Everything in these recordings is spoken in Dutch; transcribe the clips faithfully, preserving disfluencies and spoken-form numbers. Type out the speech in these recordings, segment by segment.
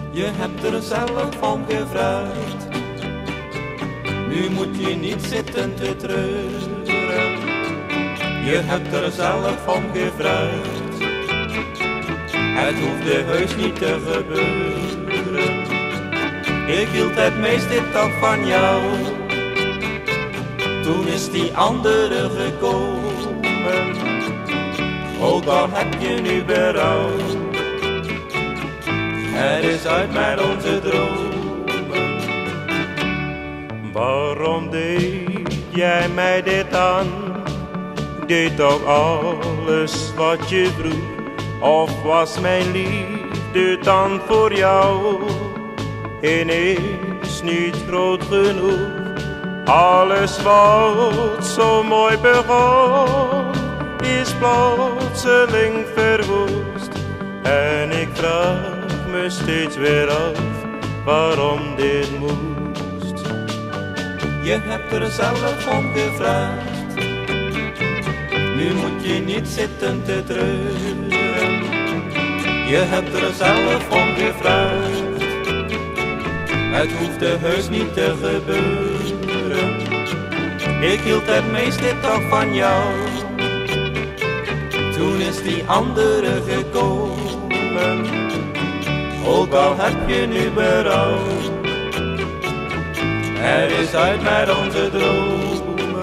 Je hebt er zelf om gevraagd. Nu moet je niet zitten te treuren. Je hebt er zelf om gevraagd. Het hoefde heus niet te gebeuren. Ik hield het meeste toch van jou. Toen is die andere gekomen. Ook al heb je nu berouw. Het is uit met onze dromen. Waarom deed jij mij dit aan? Ik deed toch alles wat je vroeg. Of was mijn liefde dan voor jou ineens niet groot genoeg? Alles wat zo mooi begon is plotseling verwoest. En ik vraag me steeds weer af waarom dit moest. Je hebt er zelf om gevraagd. Nu moet je niet zitten te treuren. Je hebt er zelf om gevraagd. Het hoefde heus niet te gebeuren. Ik hield het meeste toch van jou. Toen is die andere gekomen. Ook al heb je nu berouw. Er is uit met onze dromen.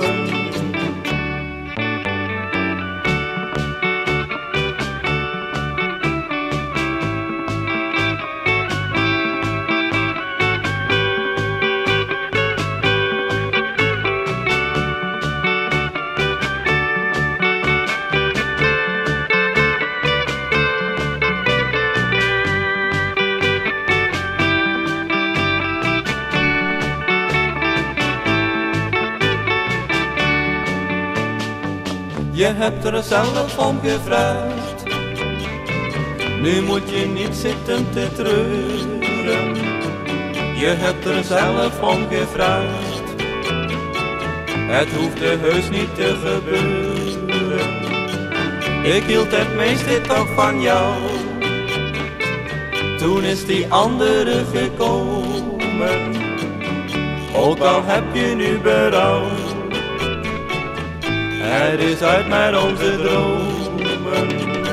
Je hebt er zelf om gevraagd. Nu moet je niet zitten te treuren. Je hebt er zelf om gevraagd. Het hoefde heus niet te gebeuren. Ik hield het meeste toch van jou. Toen is die andere gekomen. Ook al heb je nu berouw. Het is uit met onze dromen.